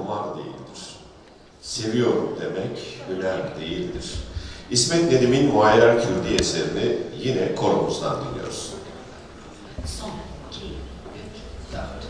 kumar değildir. Seviyorum demek hüner değildir. İsmet Nedim'in Muayyer Kürdi eserini yine koromuzdan dinliyoruz. Son, 2, 3, 4.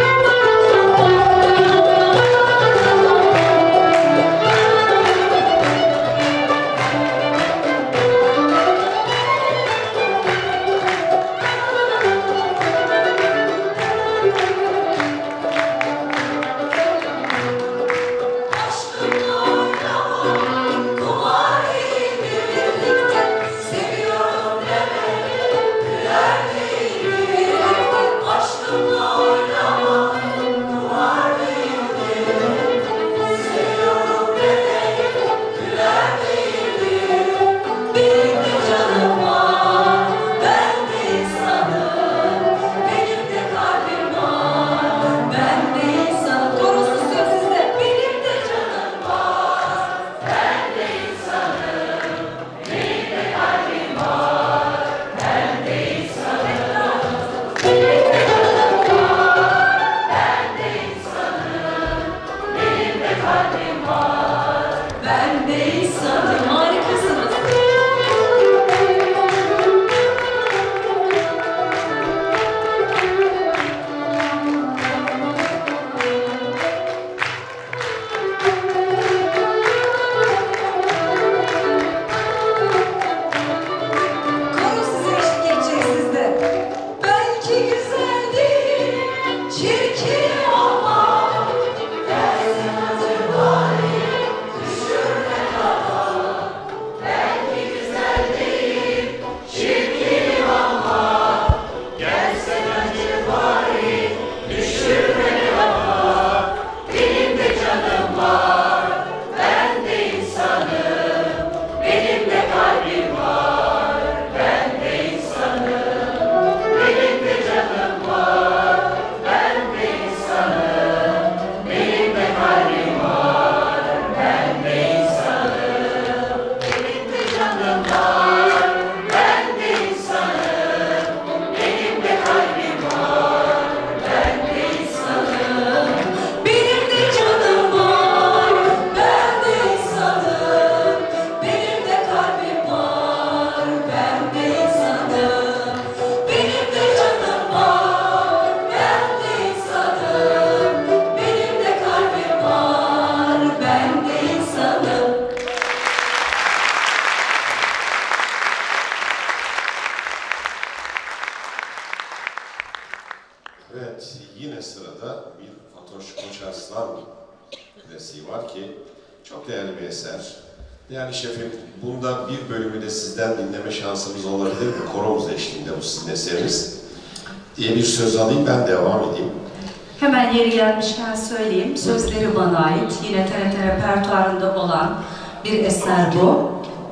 Evet, yine sırada bir Fatoş Koçarslan klasiği var ki çok değerli bir eser. Değerli şefim, bunda bir bölümü de sizden dinleme şansımız olabilir mi? Koromuz eşliğinde bu sizin eseriniz diye bir söz alayım, ben devam edeyim. Hemen yeri gelmişken söyleyeyim. Sözleri bana ait. Yine TRT repertuarında olan bir eser bu.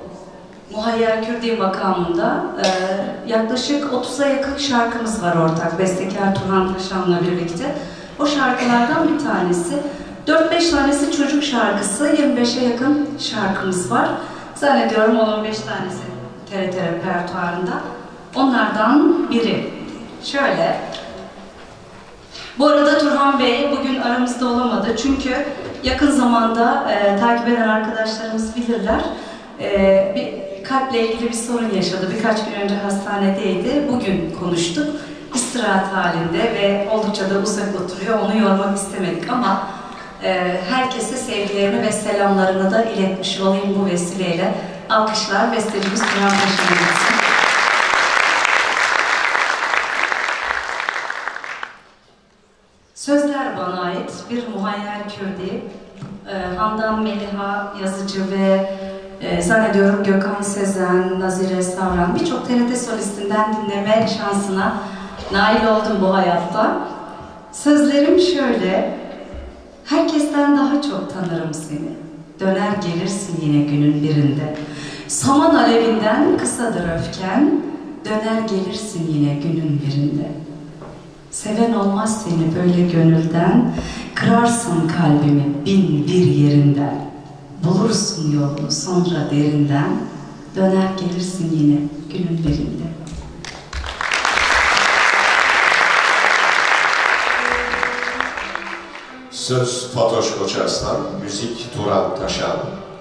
Muayyer Kürdi makamında yaklaşık 30'a yakın şarkımız var ortak. Bestekar Turhan Taşan'la birlikte. O şarkılardan bir tanesi. 4-5 tanesi çocuk şarkısı, 25'e yakın şarkımız var. Zannediyorum 10-15 tanesi TRT repertuarında. Onlardan biri. Şöyle. Bu arada Turhan Bey bugün aramızda olamadı. Çünkü yakın zamanda takip eden arkadaşlarımız bilirler. Bir kalple ilgili bir sorun yaşadı. Birkaç gün önce hastanedeydi. Bugün konuştuk. İstirahat halinde ve oldukça da uzak oturuyor. Onu yormak istemedik ama herkese sevgilerini ve selamlarını da iletmiş olayım bu vesileyle. Alkışlar bestecimiz Turhan Taşan'a gitsin. Sözler bana ait bir Muayyer Kürdi. Handan Meliha yazıcı ve zannediyorum Gökhan Sezen, Nazire Savran birçok TRT solistinden dinleme şansına nail oldum bu hayatta. Sözlerim şöyle: herkesten daha çok tanırım seni. Döner gelirsin yine günün birinde. Saman alevinden kısadır öfken. Döner gelirsin yine günün birinde. Seven olmaz seni böyle gönülden. Kırarsın kalbimi bin bir yerinden. Bulursun yolunu sonra derinden. Döner gelirsin yine günün birinde. Söz Fatoş Koçarslan, müzik Turan Taşan.